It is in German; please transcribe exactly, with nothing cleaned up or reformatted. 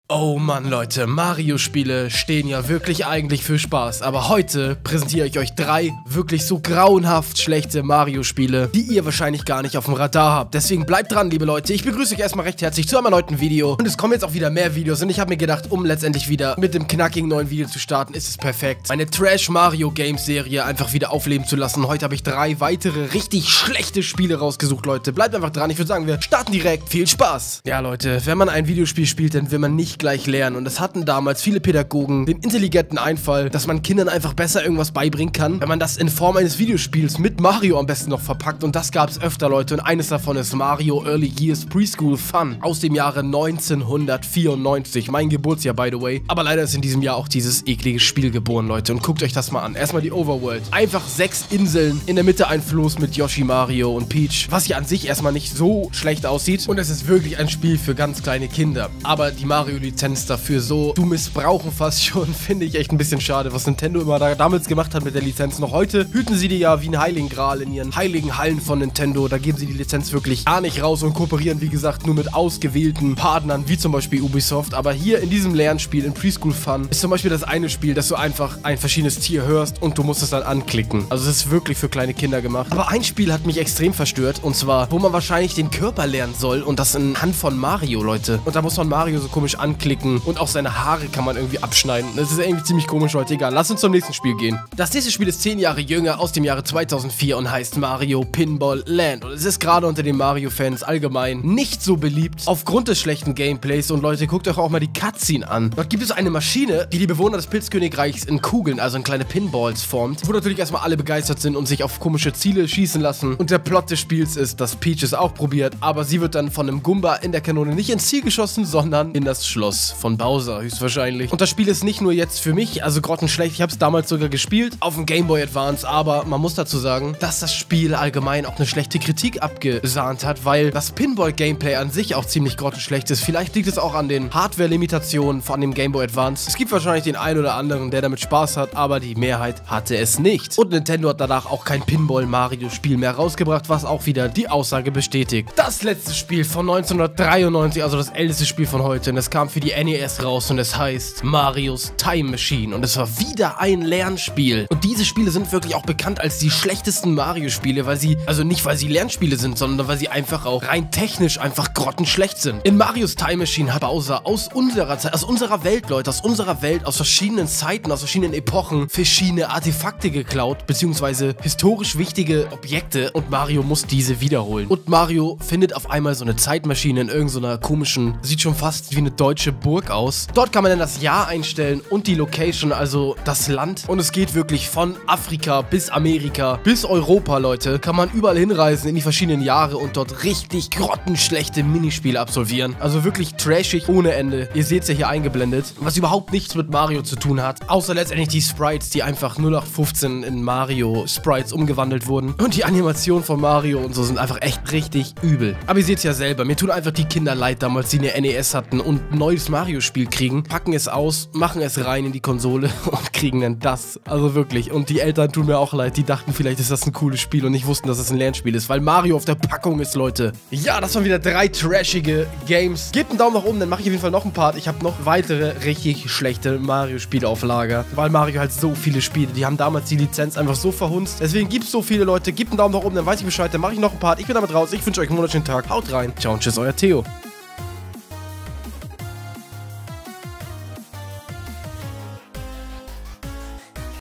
Oh Mann, Leute, Mario-Spiele stehen ja wirklich eigentlich für Spaß, aber heute präsentiere ich euch drei wirklich so grauenhaft schlechte Mario-Spiele, die ihr wahrscheinlich gar nicht auf dem Radar habt. Deswegen bleibt dran, liebe Leute. Ich begrüße euch erstmal recht herzlich zu einem neuen Video und es kommen jetzt auch wieder mehr Videos und ich habe mir gedacht, um letztendlich wieder mit dem knackigen neuen Video zu starten, ist es perfekt, meine Trash-Mario-Games-Serie einfach wieder aufleben zu lassen. Heute habe ich drei weitere richtig schlechte Spiele rausgesucht, Leute. Bleibt einfach dran. Ich würde sagen, wir starten direkt. Viel Spaß! Ja, Leute, wenn man ein Videospiel spielt, dann will man nicht gleich lernen. Und es hatten damals viele Pädagogen den intelligenten Einfall, dass man Kindern einfach besser irgendwas beibringen kann, wenn man das in Form eines Videospiels mit Mario am besten noch verpackt. Und das gab es öfter, Leute. Und eines davon ist Mario Early Years Preschool Fun aus dem Jahre neunzehnhundertvierundneunzig. Mein Geburtsjahr, by the way. Aber leider ist in diesem Jahr auch dieses eklige Spiel geboren, Leute. Und guckt euch das mal an. Erstmal die Overworld. Einfach sechs Inseln, in der Mitte ein Floß mit Yoshi, Mario und Peach. Was hier an sich erstmal nicht so schlecht aussieht. Und es ist wirklich ein Spiel für ganz kleine Kinder. Aber die Mario-Lizenz dafür so zu missbrauchen fast schon, finde ich echt ein bisschen schade, was Nintendo immer da damals gemacht hat mit der Lizenz. Noch heute hüten sie die ja wie ein Heiligen Gral in ihren heiligen Hallen von Nintendo. Da geben sie die Lizenz wirklich gar nicht raus und kooperieren, wie gesagt, nur mit ausgewählten Partnern, wie zum Beispiel Ubisoft. Aber hier in diesem Lernspiel, in Preschool Fun, ist zum Beispiel das eine Spiel, dass du einfach ein verschiedenes Tier hörst und du musst es dann anklicken. Also es ist wirklich für kleine Kinder gemacht. Aber ein Spiel hat mich extrem verstört, und zwar, wo man wahrscheinlich den Körper lernen soll, und das in Hand von Mario, Leute. Und da muss man Mario so komisch anklicken und auch seine Haare kann man irgendwie abschneiden. Das ist irgendwie ziemlich komisch, Leute. Egal, lass uns zum nächsten Spiel gehen. Das nächste Spiel ist zehn Jahre jünger, aus dem Jahre zweitausendvier und heißt Mario Pinball Land. Und es ist gerade unter den Mario-Fans allgemein nicht so beliebt, aufgrund des schlechten Gameplays. Und Leute, guckt euch auch mal die Cutscene an. Dort gibt es eine Maschine, die die Bewohner des Pilzkönigreichs in Kugeln, also in kleine Pinballs, formt, wo natürlich erstmal alle begeistert sind und sich auf komische Ziele schießen lassen. Und der Plot des Spiels ist, dass Peach es auch probiert, aber sie wird dann von einem Goomba in der Kanone nicht ins Ziel geschossen, sondern in das Schloss von Bowser, höchstwahrscheinlich. Und das Spiel ist nicht nur jetzt für mich, also grottenschlecht, ich habe es damals sogar gespielt, auf dem Game Boy Advance, aber man muss dazu sagen, dass das Spiel allgemein auch eine schlechte Kritik abgesahnt hat, weil das Pinball-Gameplay an sich auch ziemlich grottenschlecht ist. Vielleicht liegt es auch an den Hardware-Limitationen von dem Game Boy Advance. Es gibt wahrscheinlich den einen oder anderen, der damit Spaß hat, aber die Mehrheit hatte es nicht. Und Nintendo hat danach auch kein Pinball-Mario-Spiel mehr rausgebracht, was auch wieder die Aussage bestätigt. Das letzte Spiel von neunzehnhundertdreiundneunzig, also das älteste Spiel von heute, und es kam für die N E S raus und es heißt Marios Time Machine, und es war wieder ein Lernspiel. Und diese Spiele sind wirklich auch bekannt als die schlechtesten Mario-Spiele, weil sie, also nicht weil sie Lernspiele sind, sondern weil sie einfach auch rein technisch einfach grottenschlecht sind. In Marios Time Machine hat Bowser aus unserer Zeit, aus unserer Welt, Leute, aus unserer Welt, aus verschiedenen Zeiten, aus verschiedenen Epochen, verschiedene Artefakte geklaut, beziehungsweise historisch wichtige Objekte, und Mario muss diese wiederholen. Und Mario findet auf einmal so eine Zeitmaschine in irgendeiner komischen, sieht schon fast wie eine deutsche Burg aus. Dort kann man dann das Jahr einstellen und die Location, also das Land. Und es geht wirklich von Afrika bis Amerika bis Europa, Leute. Kann man überall hinreisen in die verschiedenen Jahre und dort richtig grottenschlechte Minispiele absolvieren. Also wirklich trashig ohne Ende. Ihr seht es ja hier eingeblendet. Was überhaupt nichts mit Mario zu tun hat. Außer letztendlich die Sprites, die einfach null acht fünfzehn in Mario-Sprites umgewandelt wurden. Und die Animationen von Mario und so sind einfach echt richtig übel. Aber ihr seht es ja selber. Mir tun einfach die Kinder leid damals, die eine N E S hatten und ein neues Mario-Spiel kriegen, packen es aus, machen es rein in die Konsole und kriegen dann das. Also wirklich. Und die Eltern tun mir auch leid. Die dachten, vielleicht ist das ein cooles Spiel und nicht wussten, dass es ein Lernspiel ist, weil Mario auf der Packung ist, Leute. Ja, das waren wieder drei trashige Games. Gebt einen Daumen nach oben, dann mache ich auf jeden Fall noch einen Part. Ich habe noch weitere richtig schlechte Mario-Spiele auf Lager, weil Mario halt so viele Spiele, die haben damals die Lizenz einfach so verhunzt. Deswegen gibt es so viele, Leute. Gebt einen Daumen nach oben, dann weiß ich Bescheid, dann mache ich noch einen Part. Ich bin damit raus. Ich wünsche euch einen wunderschönen Tag. Haut rein. Ciao und tschüss, euer Theo.